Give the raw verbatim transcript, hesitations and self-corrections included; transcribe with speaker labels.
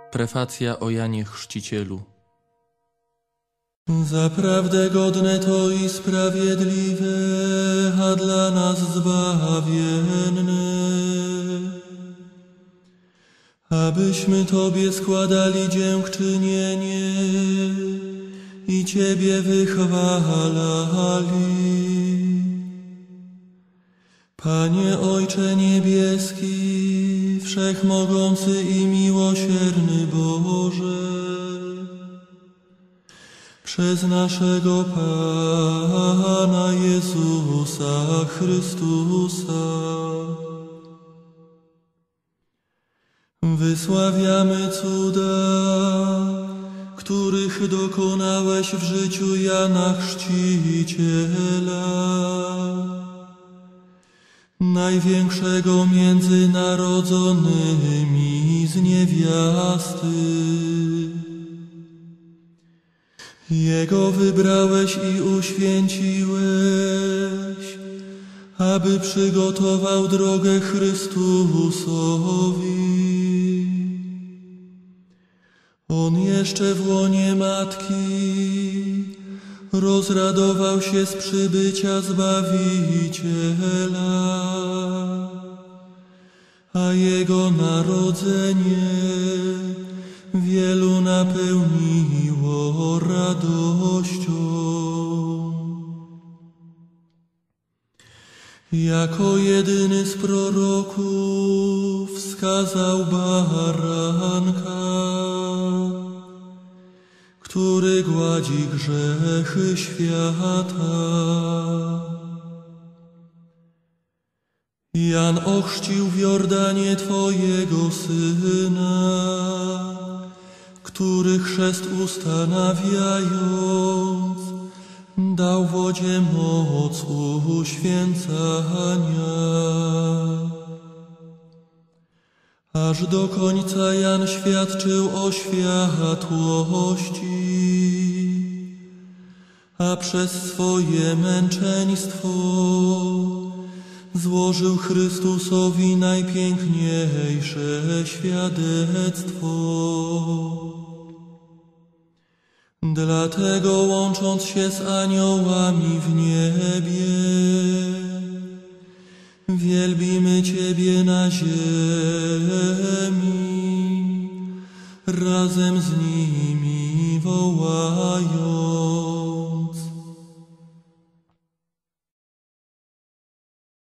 Speaker 1: Prefacja o Janie Chrzcicielu.
Speaker 2: Zaprawdę godne to i sprawiedliwe, a dla nas zbawienne, abyśmy Tobie składali dziękczynienie i Ciebie wychwalali. Panie Ojcze Niebieski, Wszechmogący i miłosierny Boże, przez naszego Pana Jezusa Chrystusa wysławiamy cuda, których dokonałeś w życiu Jana Chrzciciela, największego między narodzonymi z niewiasty. Jego wybrałeś i uświęciłeś, aby przygotował drogę Chrystusowi. On jeszcze w łonie matki rozradował się z przybycia Zbawiciela, a Jego narodzenie wielu napełniło radością. Jako jedyny z proroków wskazał baranka, który gładzi grzechy świata. Jan ochrzcił w Jordanie Twojego Syna, który chrzest ustanawiając dał wodzie moc uświęcania. Aż do końca Jan świadczył o światłości, a przez swoje męczeństwo złożył Chrystusowi najpiękniejsze świadectwo. Dlatego, łącząc się z aniołami w niebie, wielbimy Ciebie na ziemi, razem z nimi wołamy.